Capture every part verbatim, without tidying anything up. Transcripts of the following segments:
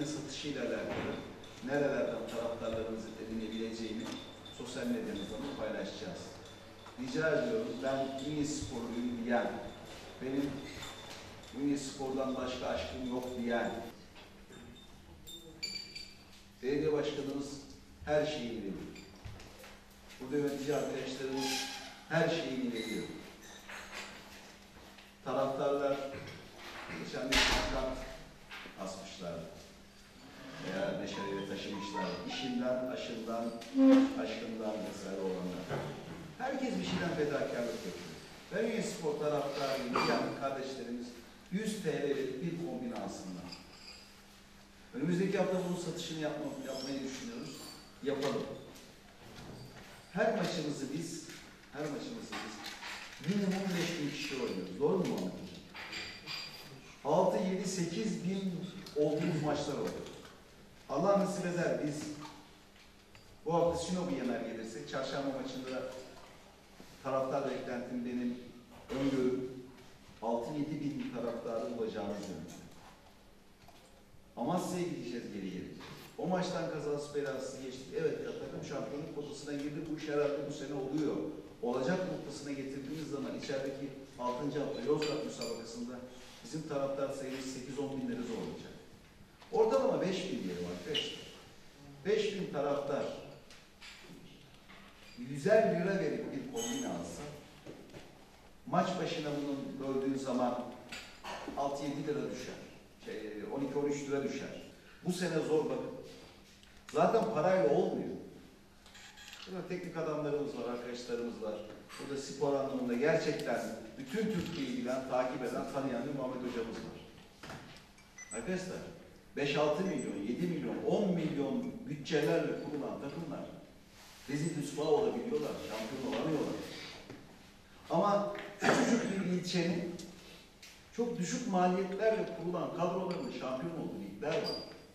satışıyla alakalı nerelerden taraftarlarımızın edinebileceğini sosyal medyamızdan da paylaşacağız. Rica ediyorum, ben Ünye Sporluyum diyen, benim Ünye Spor'dan başka aşkım yok diyen, belediye başkanımız her şeyi biliyor. Burada yönetici arkadaşlarımız her şeyi biliyor. Taraftarlar geçen bir pankart asmışlardı. Veya meşaleyle taşımışlar. İşinden, aşından, aşkından vesaire olanlar. Herkes bir şeyden fedakarlık yapıyor. Ben Ünye Spor taraftarıyım diyen kardeşlerimiz yüz T L'lik bir kombin alsınlar. Önümüzdeki hafta bunun satışını yapma, yapmayı düşünüyoruz. Yapalım. Her maçımızı biz, her maçımızı biz minimum beş bin kişi oynuyoruz. Doğru mu Muhammed Hocam? altı, yedi, sekiz bin olduğumuz maçlar oluyor. Allah nasip eder biz bu hafta Sinop'u yener gelirsek, çarşamba maçında taraftar beklentim benim öngörüm altı yedi bin taraftarı olacağını düşünüyorum. Amasya'ya gideceğiz geri geri. O maçtan kazası belasız geçtik. Evet, takım şampiyonluk potasına girdi. Bu iş herhalde bu sene oluyor. Olacak noktasına getirdiğimiz zaman içerideki altıncı hafta Yozgat müsabakasında bizim taraftar sayımız sekiz on binleri zorlayacak. Ortalama beş bin diyelim arkadaşlar. beş bin taraftar yüzer lira verip bir kombine alsa, maç başına bunun böldüğün zaman altı yedi lira düşer. Şey, on iki on üç lira düşer. Bu sene zor bakın. Zaten parayla olmuyor. Burada teknik adamlarımız var, arkadaşlarımız var. Burada spor anlamında gerçekten bütün Türkiye'yi bilen, takip eden, tanıyan bir Muhammed Hocamız var. Arkadaşlar, beş altı milyon, yedi milyon, on milyon bütçelerle kurulan takımlar rezil rüsva olabiliyorlar, şampiyon olamıyorlar. Ama küçücük bir ilçenin çok düşük maliyetlerle kurulan kadrolarının şampiyon olduğu ligler var.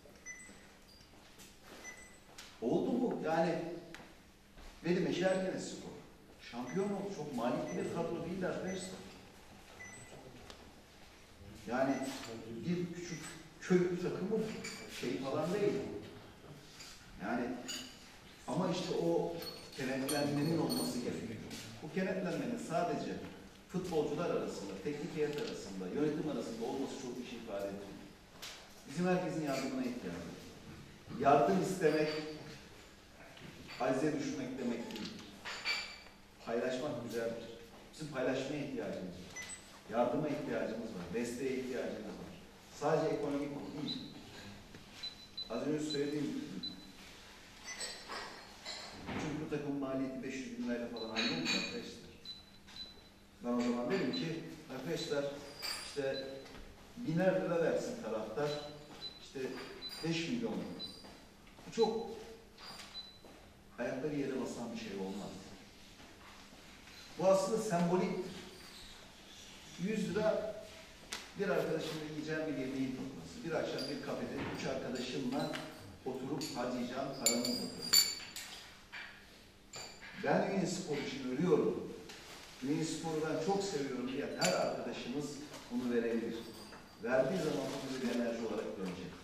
Oldu mu? Yani benim eşi Ergenespor. Şampiyon oldu. Çok maliyetli bir kadro değil arkadaşlar. Yani bir küçük köy takımı şey falan değil. Yani ama işte o kenetlenmenin olması gerekiyor. Bu kenetlenmenin sadece futbolcular arasında, teknik heyet arasında, yönetim arasında olması çok bir şey ifade etmiyor. Bizim herkesin yardımına ihtiyacı var. Yardım istemek, acize düşmek demek değil. Paylaşmak güzeldir. Bizim paylaşmaya ihtiyacımız var. Yardıma ihtiyacımız var. Desteğe ihtiyacımız var. Sadece ekonomik konu değil. Az önce söylediğim gibi. Çünkü bu takım maliyeti beş yüz bin lirayla falan ayrılmıyor arkadaşlar. Ben o zaman derim ki arkadaşlar işte biner lira versin taraftar. İşte beş milyon lira. Bu çok ayakları yere basan bir şey olmaz. Bu aslında semboliktir. yüz lira bir arkadaşımla yiyeceğim bir yemeğin toplaması. Bir akşam bir kafede üç arkadaşımla oturup harcayacağım paranın toplaması. Ben Ünye Spor için ölüyorum. Ünye Spor'u ben çok seviyorum diye her arkadaşımız bunu verebilir. Verdiği zaman bu bir enerji olarak dönecek.